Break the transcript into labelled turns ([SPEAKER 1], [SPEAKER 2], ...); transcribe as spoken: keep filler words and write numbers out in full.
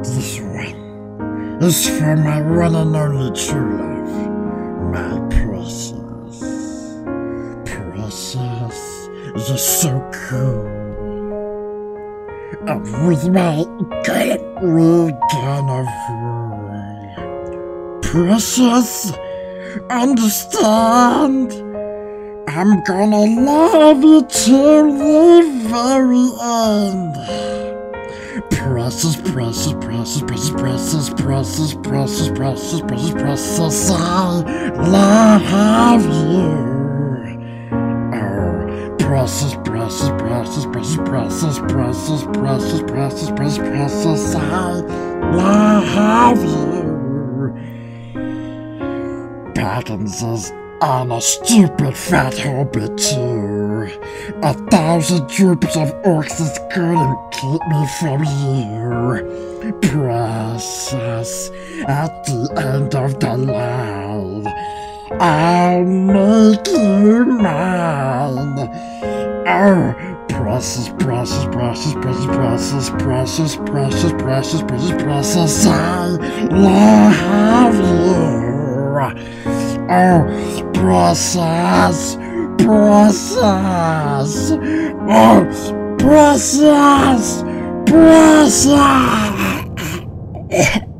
[SPEAKER 1] This one is for my one and only true love, my process. Process is just so cool. And with my good we're gonna fly. Precious, understand? I'm gonna love you till the very end. Precious, precious, precious, precious, precious, precious, precious, precious, precious, precious, I love you. Oh, precious, precious, precious, precious, precious, precious, precious, precious, precious, precious, I love you. Parkinson's on a stupid fat hobbit too. A thousand troops of orcs is gonna keep me from you. Precious, at the end of the line, I'll make you mine. Oh, precious, precious, precious, precious, precious, precious, precious, precious, precious, precious, I love you. Oh, process, process, oh, process, process.